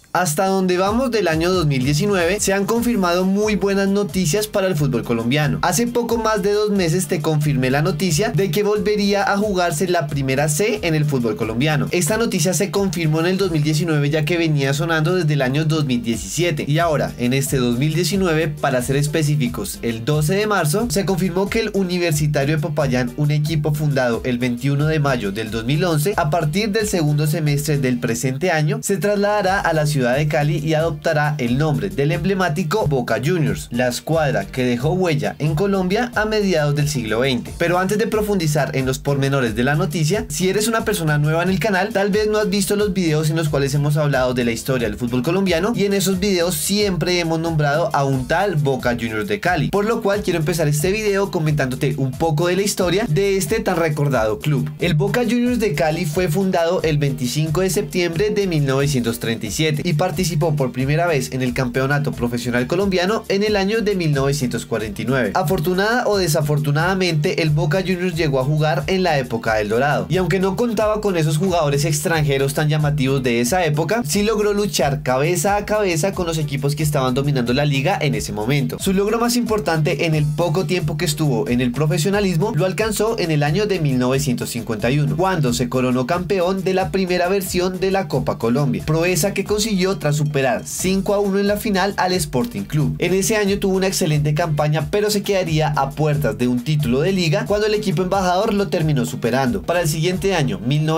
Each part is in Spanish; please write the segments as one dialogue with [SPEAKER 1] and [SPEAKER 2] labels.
[SPEAKER 1] Hasta donde vamos del año 2019 se han confirmado muy buenas noticias para el fútbol colombiano. Hace poco más de 2 meses te confirmé la noticia de que volvería a jugarse la primera C en el fútbol colombiano. Esta noticia se confirmó en el 2019 ya que venía sonando desde el año 2017 y ahora en este 2019, para ser específicos el 12 de marzo, se confirmó que el Universitario de Popayán, un equipo fundado el 21 de mayo del 2011, a partir del segundo semestre del presente año se trasladará a la ciudad de Cali y adoptará el nombre del emblemático Boca Juniors, la escuadra que dejó huella en Colombia a mediados del siglo XX. Pero antes de profundizar en los pormenores de la noticia, si eres una persona nueva en el canal, tal vez no has visto los videos en los cuales hemos hablado de la historia del fútbol colombiano, y en esos videos siempre hemos nombrado a un tal Boca Juniors de Cali, por lo cual quiero empezar este video comentándote un poco de la historia de este tan recordado club. El Boca Juniors de Cali fue fundado el 25 de septiembre de 1937 y participó por primera vez en el campeonato profesional colombiano en el año de 1949. Afortunada o desafortunadamente, el Boca Juniors llegó a jugar en la época del Dorado, y aunque no contaba con esos jugadores extranjeros tan llamativos de esa época, sí logró luchar cabeza a cabeza con los equipos que estaban dominando la liga en ese momento. Su logro más importante en el poco tiempo que estuvo en el profesionalismo lo alcanzó en el año de 1951, cuando se coronó campeón de la primera versión de la Copa Colombia, proeza que consiguió tras superar 5-1 en la final al Sporting Club. En ese año tuvo una excelente campaña, pero se quedaría a puertas de un título de liga cuando el equipo embajador lo terminó superando. Para el siguiente año,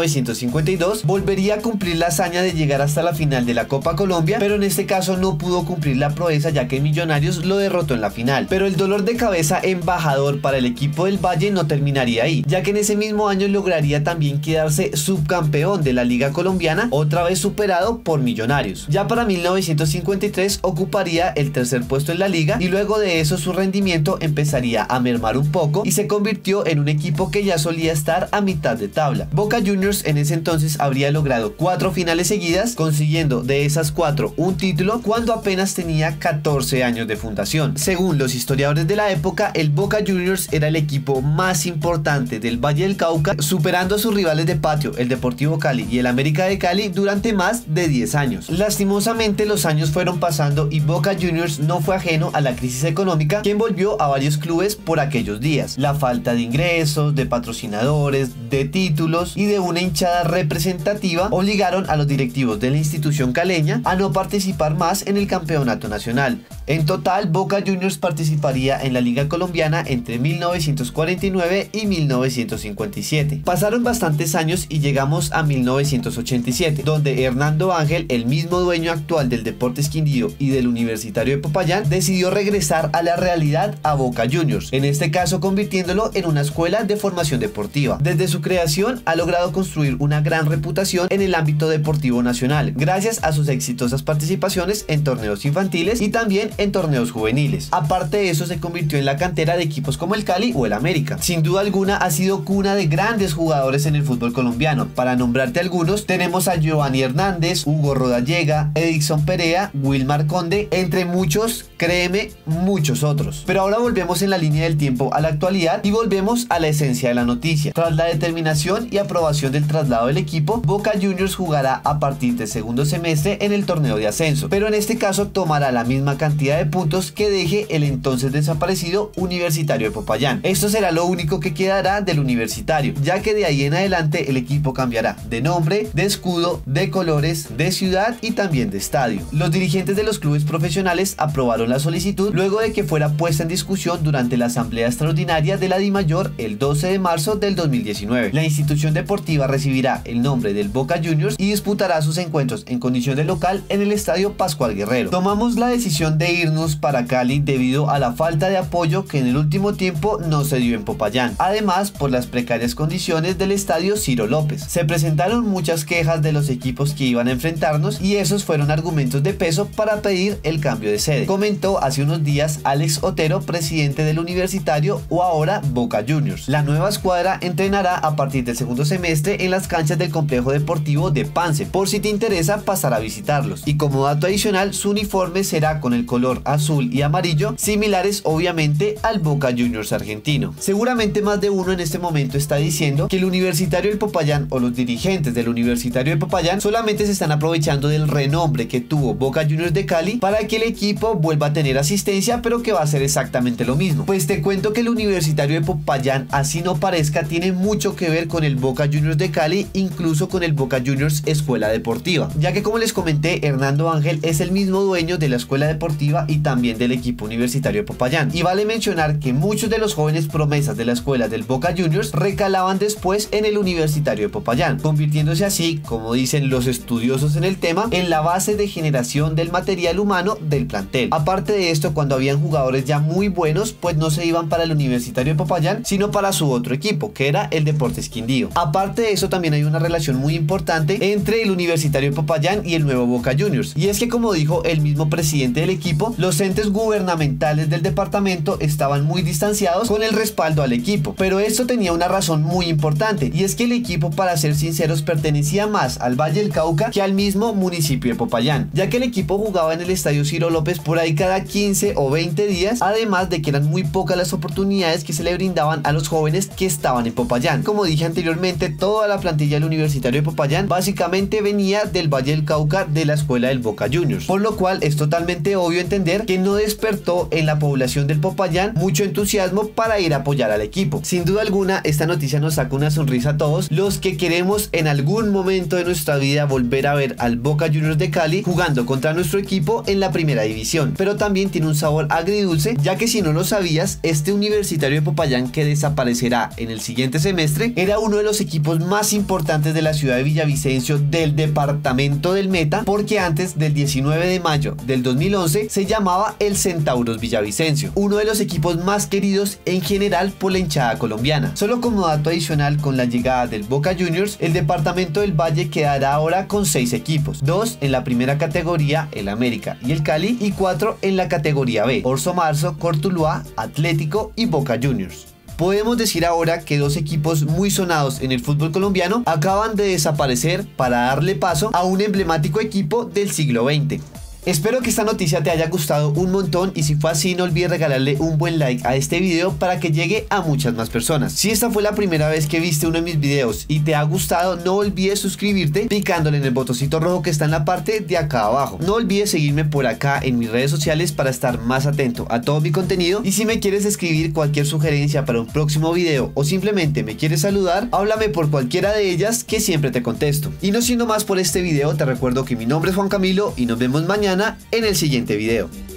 [SPEAKER 1] 1952, volvería a cumplir la hazaña de llegar hasta la final de la Copa Colombia, pero en este caso no pudo cumplir la proeza ya que Millonarios lo derrotó en la final. Pero el dolor de cabeza embajador para el equipo del Valle no terminaría ahí, ya que en ese mismo año lograría también quedarse subcampeón de la Liga Colombiana, otra vez superado por Millonarios. Ya para 1953 ocuparía el tercer puesto en la liga y luego de eso su rendimiento empezaría a mermar un poco y se convirtió en un equipo que ya solía estar a mitad de tabla. Boca Juniors en ese entonces habría logrado 4 finales seguidas, consiguiendo de esas 4 un título cuando apenas tenía 14 años de fundación. Según los historiadores de la época, el Boca Juniors era el equipo más importante del Valle del Cauca, superando a sus rivales de patio, el Deportivo Cali y el América de Cali, durante más de 10 años. Lastimosamente los años fueron pasando y Boca Juniors no fue ajeno a la crisis económica que envolvió a varios clubes por aquellos días. La falta de ingresos, de patrocinadores, de títulos y de una hinchada representativa obligaron a los directivos de la institución caleña a no participar más en el campeonato nacional. En total, Boca Juniors participaría en la Liga Colombiana entre 1949 y 1957. Pasaron bastantes años y llegamos a 1987, donde Hernando Ángel, el mismo dueño actual del Deportes Quindío y del Universitario de Popayán, decidió regresar a la realidad a Boca Juniors, en este caso convirtiéndolo en una escuela de formación deportiva. Desde su creación ha logrado construir una gran reputación en el ámbito deportivo nacional, gracias a sus exitosas participaciones en torneos infantiles y también en torneos juveniles. Aparte de eso, se convirtió en la cantera de equipos como el Cali o el América. Sin duda alguna ha sido cuna de grandes jugadores en el fútbol colombiano. Para nombrarte algunos, tenemos a Giovanni Hernández, Hugo Rodallega, Edison Perea, Wilmar Conde, entre muchos, créeme, muchos otros. Pero ahora volvemos en la línea del tiempo a la actualidad y volvemos a la esencia de la noticia. Tras la determinación y aprobación del traslado del equipo, Boca Juniors jugará a partir del segundo semestre en el torneo de ascenso, pero en este caso tomará la misma cantidad de puntos que deje el entonces desaparecido Universitario de Popayán. Esto será lo único que quedará del Universitario, ya que de ahí en adelante el equipo cambiará de nombre, de escudo, de colores, de ciudad y también de estadio. Los dirigentes de los clubes profesionales aprobaron la solicitud luego de que fuera puesta en discusión durante la asamblea extraordinaria de la DIMAYOR el 12 de marzo del 2019. La institución deportiva recibirá el nombre del Boca Juniors y disputará sus encuentros en condición de local en el estadio Pascual Guerrero. Tomamos la decisión de irnos para Cali debido a la falta de apoyo que en el último tiempo no se dio en Popayán, además por las precarias condiciones del estadio Ciro López. Se presentaron muchas quejas de los equipos que iban a enfrentarnos y esos fueron argumentos de peso para pedir el cambio de sede, comentó hace unos días Alex Otero, presidente del Universitario o ahora Boca Juniors. La nueva escuadra entrenará a partir del segundo semestre en las canchas del complejo deportivo de Pance, por si te interesa pasar a visitarlos, y como dato adicional, su uniforme será con el color color azul y amarillo, similares obviamente al Boca Juniors argentino. Seguramente más de uno en este momento está diciendo que el Universitario del Popayán o los dirigentes del Universitario de Popayán solamente se están aprovechando del renombre que tuvo Boca Juniors de Cali para que el equipo vuelva a tener asistencia, pero que va a ser exactamente lo mismo. Pues te cuento que el Universitario de Popayán, así no parezca, tiene mucho que ver con el Boca Juniors de Cali, incluso con el Boca Juniors Escuela Deportiva, ya que como les comenté, Hernando Ángel es el mismo dueño de la Escuela Deportiva y también del equipo Universitario de Popayán. Y vale mencionar que muchos de los jóvenes promesas de la escuela del Boca Juniors recalaban después en el Universitario de Popayán, convirtiéndose así, como dicen los estudiosos en el tema, en la base de generación del material humano del plantel. Aparte de esto, cuando habían jugadores ya muy buenos, pues no se iban para el Universitario de Popayán, sino para su otro equipo, que era el Deportes Quindío. Aparte de eso, también hay una relación muy importante entre el Universitario de Popayán y el nuevo Boca Juniors, y es que, como dijo el mismo presidente del equipo, los entes gubernamentales del departamento estaban muy distanciados con el respaldo al equipo, pero esto tenía una razón muy importante, y es que el equipo, para ser sinceros, pertenecía más al Valle del Cauca que al mismo municipio de Popayán, ya que el equipo jugaba en el estadio Ciro López por ahí cada 15 o 20 días, además de que eran muy pocas las oportunidades que se le brindaban a los jóvenes que estaban en Popayán. Como dije anteriormente, toda la plantilla del Universitario de Popayán básicamente venía del Valle del Cauca, de la escuela del Boca Juniors, por lo cual es totalmente obvio entender que no despertó en la población del Popayán mucho entusiasmo para ir a apoyar al equipo. Sin duda alguna, esta noticia nos saca una sonrisa a todos los que queremos en algún momento de nuestra vida volver a ver al Boca Juniors de Cali jugando contra nuestro equipo en la primera división, pero también tiene un sabor agridulce, ya que si no lo sabías, este Universitario de Popayán, que desaparecerá en el siguiente semestre, era uno de los equipos más importantes de la ciudad de Villavicencio, del departamento del Meta, porque antes del 19 de mayo del 2011 se llamaba el Centauros Villavicencio, uno de los equipos más queridos en general por la hinchada colombiana. Solo como dato adicional, con la llegada del Boca Juniors, el departamento del Valle quedará ahora con 6 equipos, 2 en la primera categoría, el América y el Cali, y 4 en la categoría B, Orso Marzo, Cortuluá, Atlético y Boca Juniors. Podemos decir ahora que 2 equipos muy sonados en el fútbol colombiano acaban de desaparecer para darle paso a un emblemático equipo del siglo XX. Espero que esta noticia te haya gustado un montón, y si fue así, no olvides regalarle un buen like a este video para que llegue a muchas más personas. Si esta fue la primera vez que viste uno de mis videos y te ha gustado, no olvides suscribirte picándole en el botoncito rojo que está en la parte de acá abajo. No olvides seguirme por acá en mis redes sociales para estar más atento a todo mi contenido, y si me quieres escribir cualquier sugerencia para un próximo video o simplemente me quieres saludar, háblame por cualquiera de ellas que siempre te contesto. Y no siendo más por este video, te recuerdo que mi nombre es Juan Camilo y nos vemos mañana en el siguiente video.